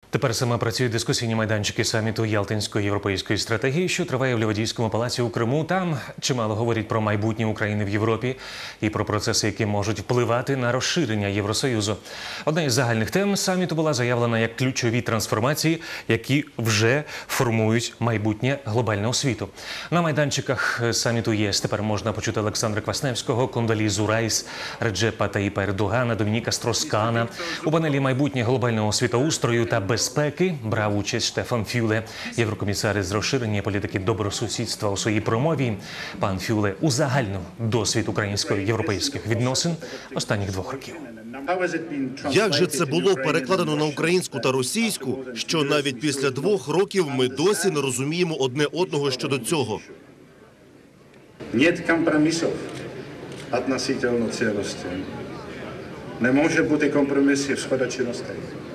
Тепер саме працюють дискусійні майданчики саміту Ялтинської європейської стратегії, що триває в Лівадійському палаці у Криму. Там чимало говорять про майбутнє України в Європі і про процеси, які можуть впливати на розширення Євросоюзу. Одна із загальних тем саміту була заявлена як ключові трансформації, які вже формують майбутнє глобального світу. На майданчиках саміту ЄС тепер можна почути Олександра Квасневського, Кондолізу Райс, Реджепа Таїпа Ердогана, Домініка Строскана. У панелі «Майбутнє глобального світоустрою та безпеки» брав участь Штефан Фюле, єврокомісар з розширення політики добросусідства. У своїй промові пан Фюле узагальнив досвід українсько-європейських відносин останніх 2 років. Як же це було перекладено на українську та російську, що навіть після 2 років ми досі не розуміємо одне одного щодо цього? Нет компромисів относительно цілості. Не може бути компромісів щодо цінностей.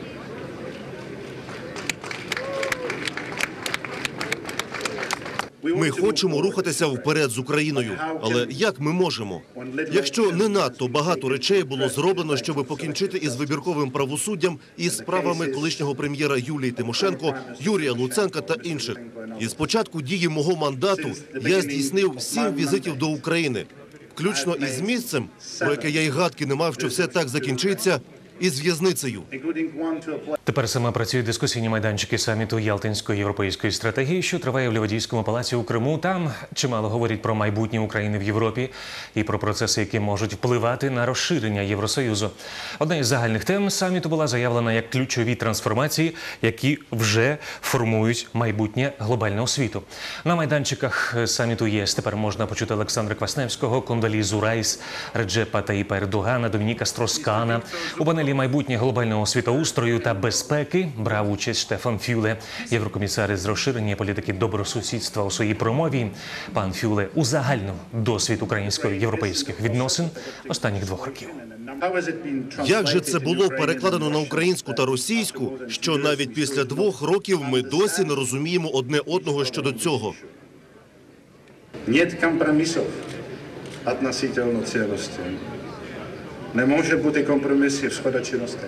Ми хочемо рухатися вперед з Україною, але як ми можемо? Якщо не надто багато речей було зроблено, щоб покінчити із вибірковим правосуддям і справами колишнього прем'єра Юлії Тимошенко, Юрія Луценка та інших. І з початку дії мого мандату я здійснив 7 візитів до України, включно із місцем, про яке я й гадки не мав, що все так закінчиться, із в'язницею. Тепер саме працюють дискусійні майданчики саміту Ялтинської європейської стратегії, що триває в Лівадійському палаці у Криму. Там чимало говорять про майбутнє України в Європі і про процеси, які можуть впливати на розширення Євросоюзу. Одна із загальних тем саміту була заявлена як ключові трансформації, які вже формують майбутнє глобального світу. На майданчиках саміту ЄС тепер можна почути Олександра Квасневського, Кондолізу Райс, Реджепа Таїпа Ердогана, Домініка Строскана. У панелі «Майбутнє глобального світоустрою та безпеки» брав участь Штефан Фюле, єврокомісар з розширення політики добросусідства. У своїй промові пан Фюле узагальнив досвід українсько-європейських відносин останніх 2 років. Як же це було перекладено на українську та російську, що навіть після 2 років ми досі не розуміємо одне одного щодо цього? Нет компромисів относительно цілості. Не може бути компромісів щодо цінностей.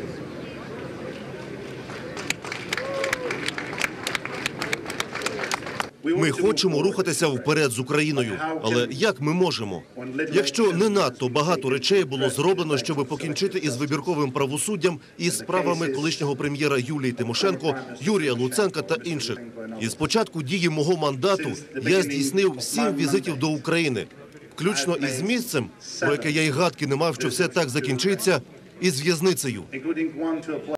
Ми хочемо рухатися вперед з Україною, але як ми можемо? Якщо не надто багато речей було зроблено, щоб покінчити із вибірковим правосуддям і справами колишнього прем'єра Юлії Тимошенко, Юрія Луценка та інших. І з початку дії мого мандату я здійснив 7 візитів до України, включно із місцем, про яке я й гадки не мав, що все так закінчиться, із в'язницею.